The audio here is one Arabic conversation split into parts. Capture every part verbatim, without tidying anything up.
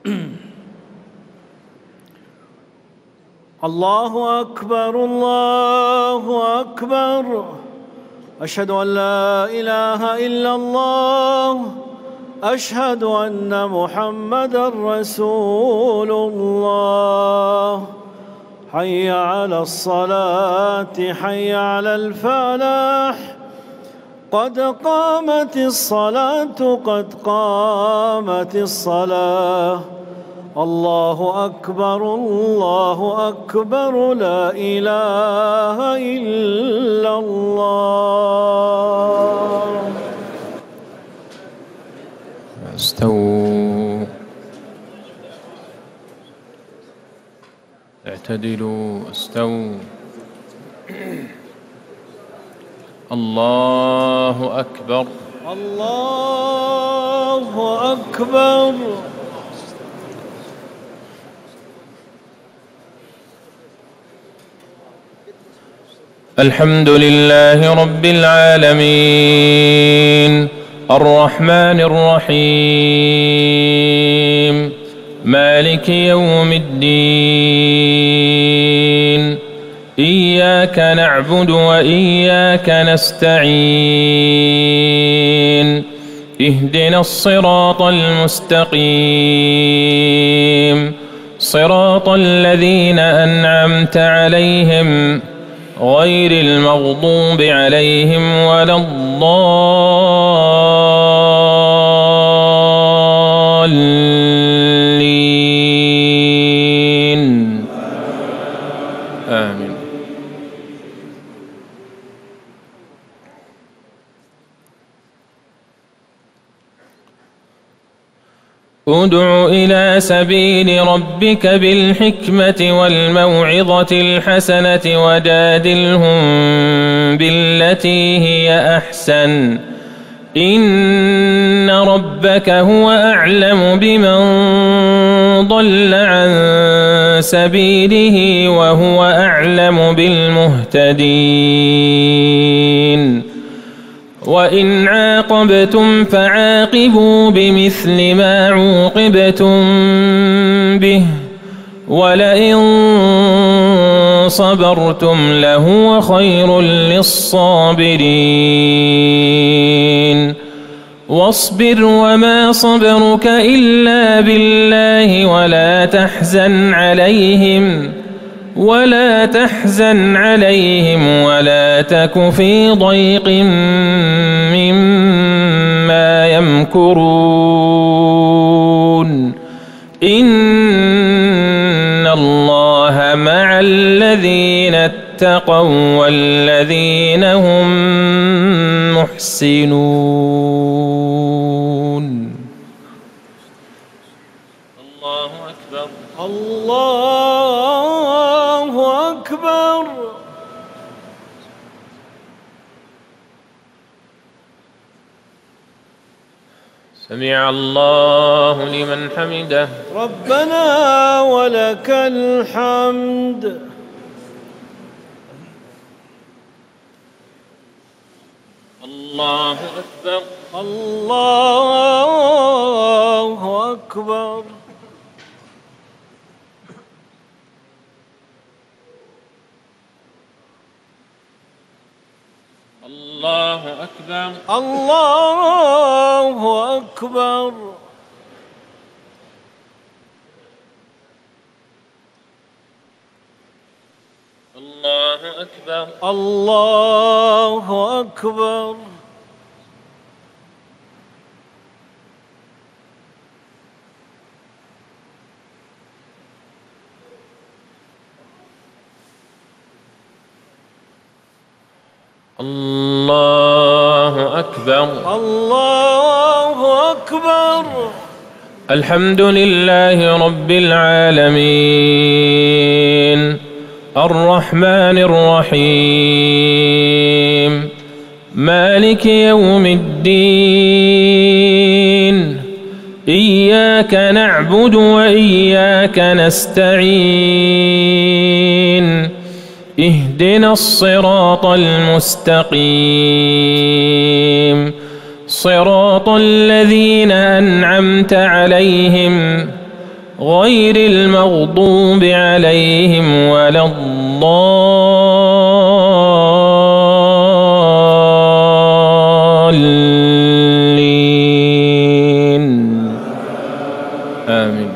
الله أكبر الله أكبر. أشهد أن لا إله إلا الله. أشهد أن محمدًا رسول الله. حي على الصلاة حي على الفلاح. قد قامت الصلاة قد قامت الصلاة. الله أكبر الله أكبر لا إله إلا الله. استووا اعتدلوا استووا. الله أكبر الله أكبر. الحمد لله رب العالمين الرحمن الرحيم مالك يوم الدين. إياك نعبد وإياك نستعين. اهدنا الصراط المستقيم صراط الذين أنعمت عليهم غير المغضوب عليهم ولا الضالين. آمين. ادع إلى سبيل ربك بالحكمة والموعظة الحسنة وجادلهم بالتي هي أحسن. إن ربك هو أعلم بمن ضل عن سبيله وهو أعلم بالمهتدين. وإن عاقبتم فعاقبوا بمثل ما عوقبتم به ولئن صبرتم لهو خير للصابرين. واصبر وما صبرك إلا بالله ولا تحزن عليهم ولا تحزن عليهم ولا تك في ضيق مما يمكرون. إن الله مع الذين اتقوا والذين هم محسنون. الله أكبر الله أكبر. سمع الله لمن حمده. ربنا ولك الحمد. الله أكبر الله أكبر. الله أكبر الله أكبر. الله أكبر الله أكبر. الله أكبر الله أكبر. الحمد لله رب العالمين الرحمن الرحيم مالك يوم الدين. إياك نعبد وإياك نستعين. اهدنا الصراط المستقيم صراط الذين أنعمت عليهم غير المغضوب عليهم ولا الضالين آمين.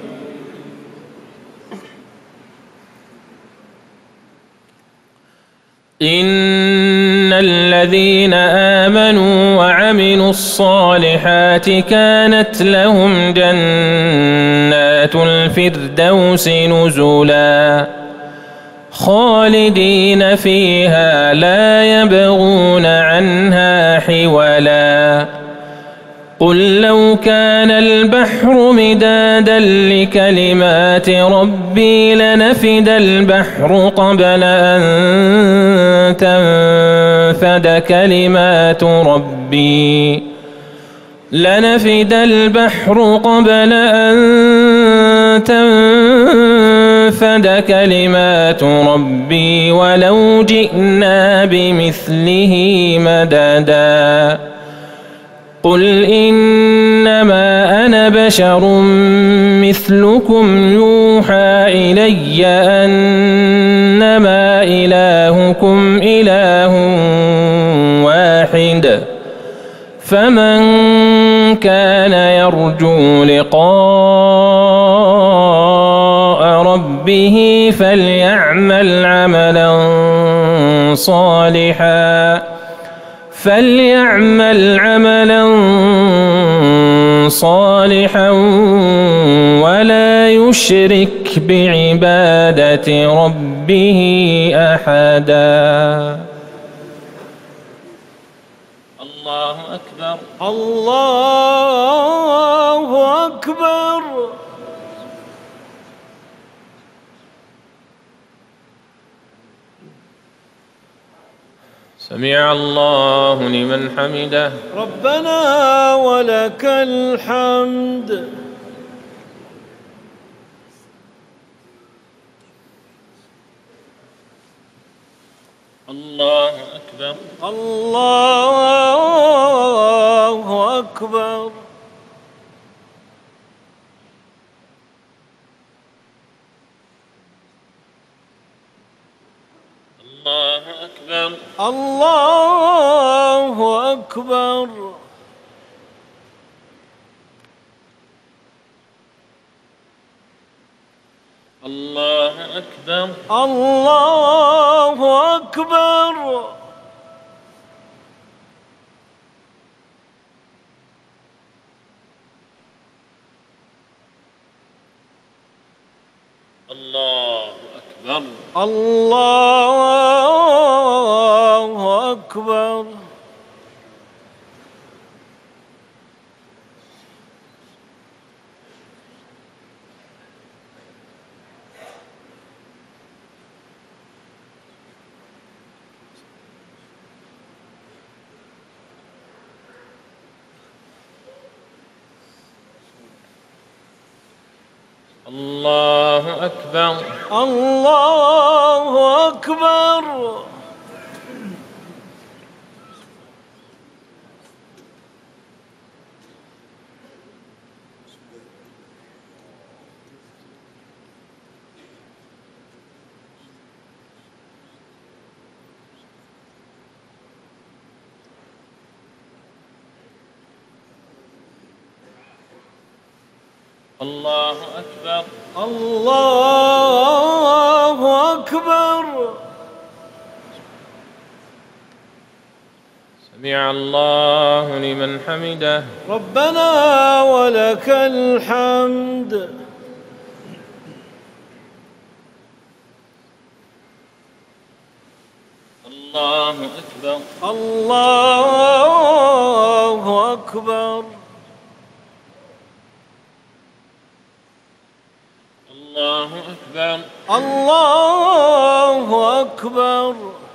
إن الذين آمنوا وعملوا الصالحات كانت لهم جنات الفردوس نزلا خالدين فيها لا يبغون عنها حولا. قل لو كان البحر مدادا لكلمات ربي لنفد البحر قبل أن تنفد كلمات ربي لنفد البحر قبل أن تنفد كلمات ربي ولو جئنا بمثله مددا. قل إنما أنا بشر مثلكم يوحى إلي أنما إلهكم إله واحد فمن كان يرجو لقاء ربه فليعمل عملا صالحا فليعمل عملا صالحا ولا يشرك بعبادة ربه أحدا. الله أكبر. الله أكبر. سمع الله لمن حمده. ربنا ولك الحمد. الله أكبر. الله أكبر. الله أكبر. الله أكبر. الله أكبر. الله أكبر. الله أكبر. الله أكبر. الله أكبر. الله أكبر. الله أكبر. الله أكبر. سمع الله لمن حمده. ربنا ولك الحمد. الله أكبر. الله أكبر. الله أكبر. الله أكبر.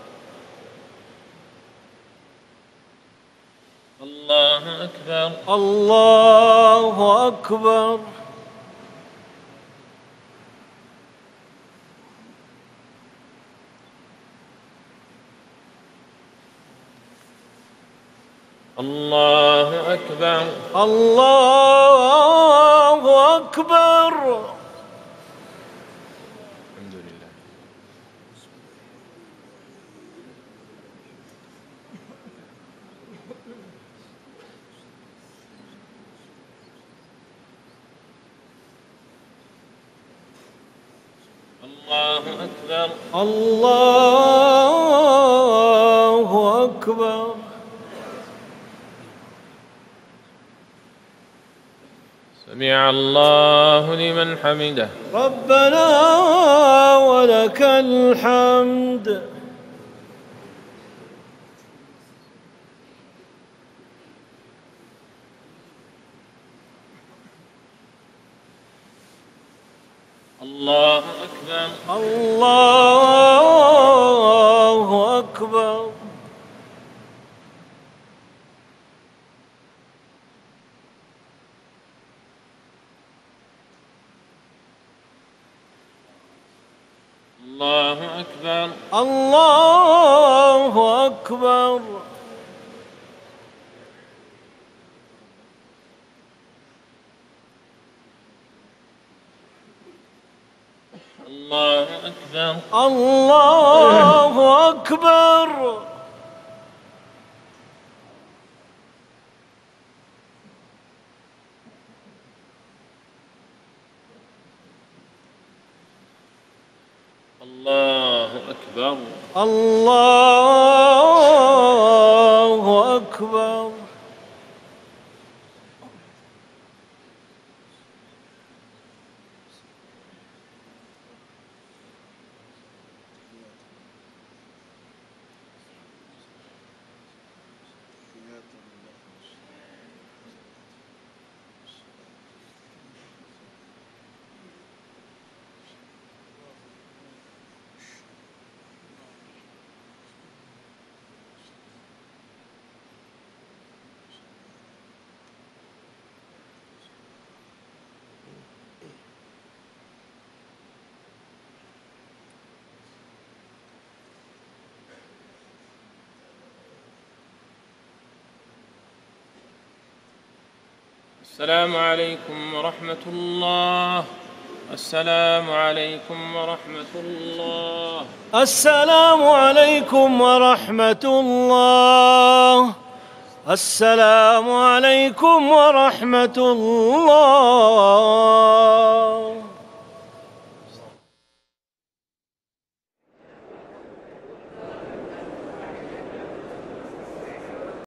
الله أكبر. الله أكبر. الله أكبر. الله أكبر. الحمد لله. الله أكبر. الله أكبر. سمع الله لمن حمده. ربنا ولك الحمد. الله أكبر. الله أكبر. الله أكبر. الله أكبر. الله أكبر. الله أكبر. الله أكبر. الله أكبر. السلام عليكم ورحمة الله. السلام عليكم ورحمة الله. السلام عليكم ورحمة الله. السلام عليكم ورحمة الله.